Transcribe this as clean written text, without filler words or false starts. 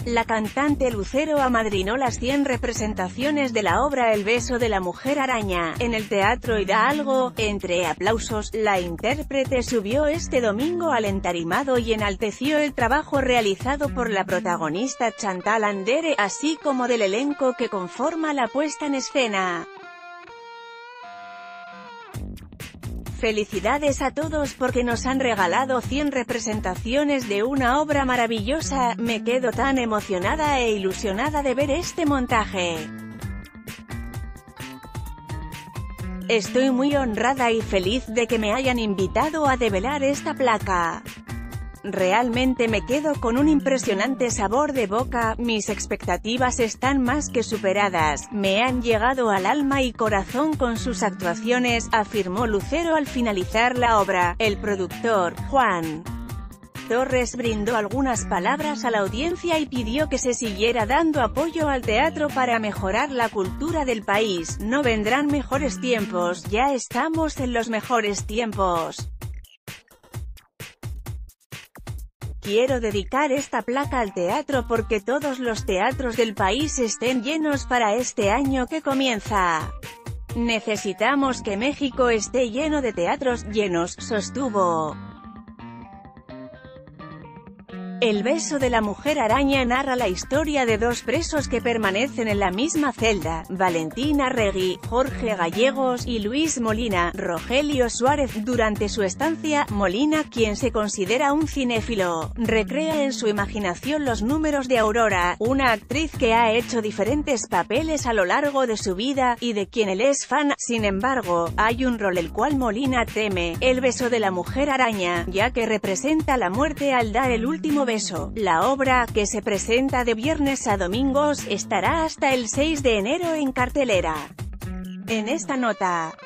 La cantante Lucero amadrinó las 100 representaciones de la obra El beso de la mujer araña, en el Teatro Hidalgo. Entre aplausos, la intérprete subió este domingo al entarimado y enalteció el trabajo realizado por la protagonista Chantal Andere, así como del elenco que conforma la puesta en escena. Felicidades a todos porque nos han regalado 100 representaciones de una obra maravillosa, me quedo tan emocionada e ilusionada de ver este montaje. Estoy muy honrada y feliz de que me hayan invitado a develar esta placa. Realmente me quedo con un impresionante sabor de boca, mis expectativas están más que superadas, me han llegado al alma y corazón con sus actuaciones, afirmó Lucero al finalizar la obra. El productor, Juan Torres, brindó algunas palabras a la audiencia y pidió que se siguiera dando apoyo al teatro para mejorar la cultura del país. No vendrán mejores tiempos, ya estamos en los mejores tiempos. Quiero dedicar esta placa al teatro porque todos los teatros del país estén llenos para este año que comienza. Necesitamos que México esté lleno de teatros llenos, sostuvo. El beso de la mujer araña narra la historia de dos presos que permanecen en la misma celda, Valentina Arregui, Jorge Gallegos y Luis Molina, Rogelio Suárez. Durante su estancia, Molina, quien se considera un cinéfilo, recrea en su imaginación los números de Aurora, una actriz que ha hecho diferentes papeles a lo largo de su vida, y de quien él es fan. Sin embargo, hay un rol el cual Molina teme, el beso de la mujer araña, ya que representa la muerte al dar el último beso. La obra, que se presenta de viernes a domingos, estará hasta el 6 de enero en cartelera. En esta nota